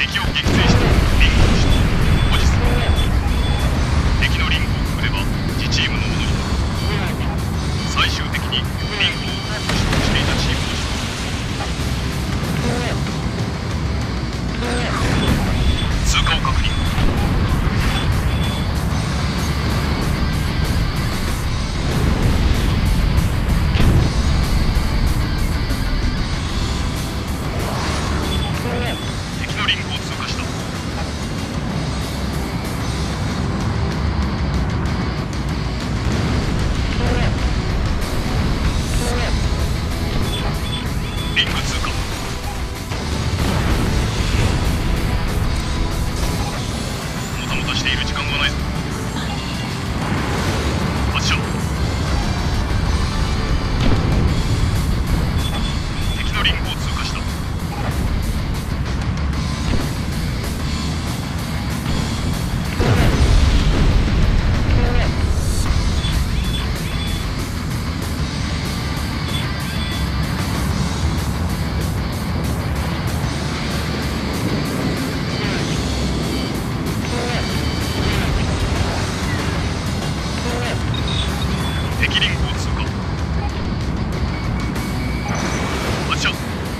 敵を撃墜してリングを取得。保持する。敵のリングをくぐれば自チームのものになる。最終的にリングを取得していたチームの人。通過を確認。敵のリングを通過した。リング通過。もたもたしている時間はないぞ。発射。敵のリングを通過した。敵リングを通過。発射。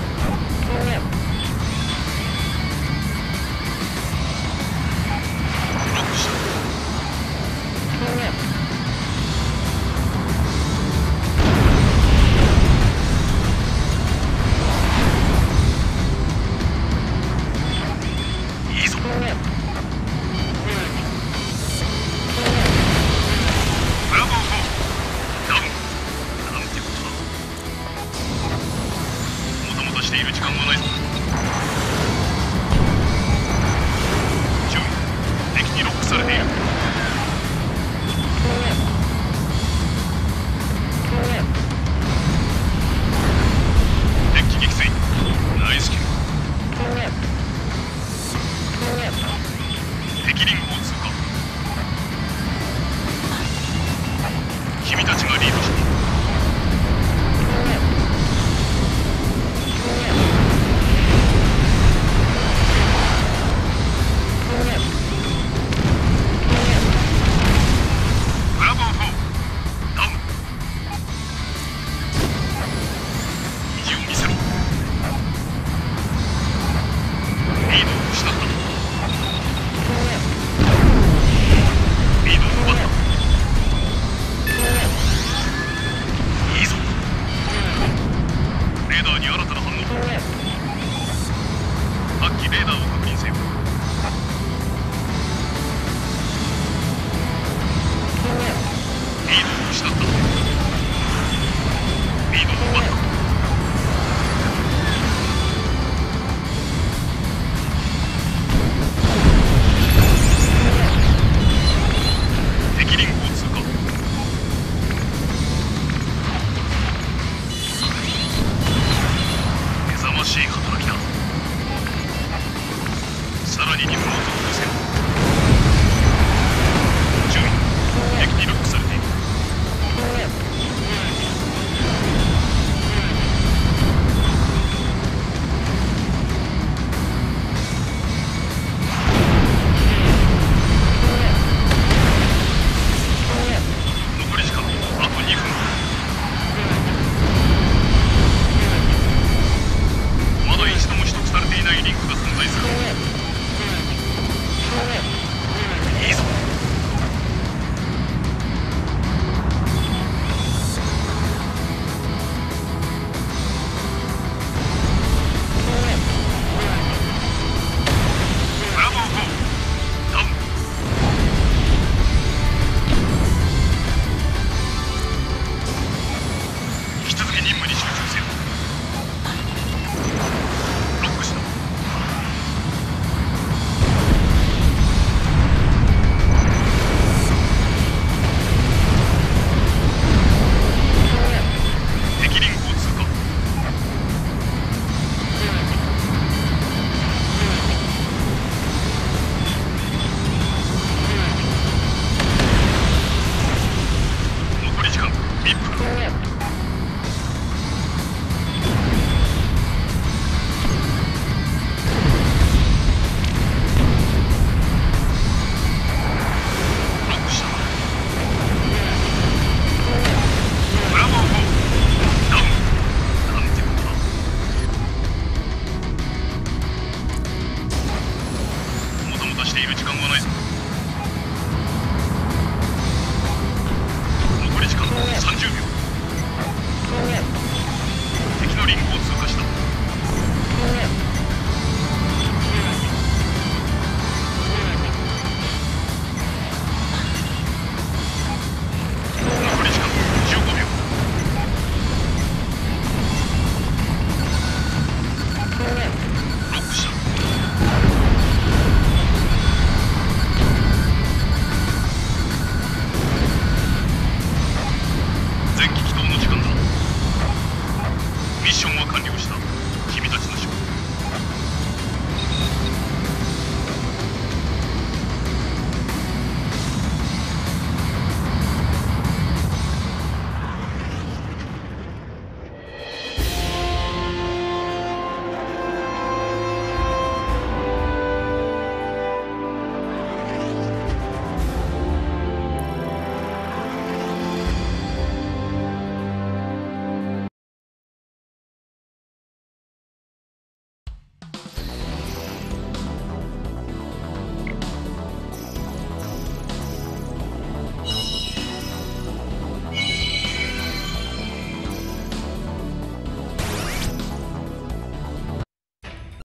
ロックした。いいぞ。ブラボー4。ダウン。なんてことだ。もたもたしている時間はないぞ。注意。敵にロックされている。デッキ撃墜。ナイスキル。敵リングを通過。君たちがリードした。ブラボー4。ダウン。意地を見せろ。リードを失った。リードを奪った。いいぞ。レーダーに新たな反応。各機レーダーを確認せよ。リードを失った。リードを奪った。敵リングを通過。目覚ましい働きだ。さらに任務を続行せよ。注意。敵にロックされている。残り時間あと2分。まだ一度も取得されていないリンクが存在する。 だしている時間はないぞ。残り時間30秒。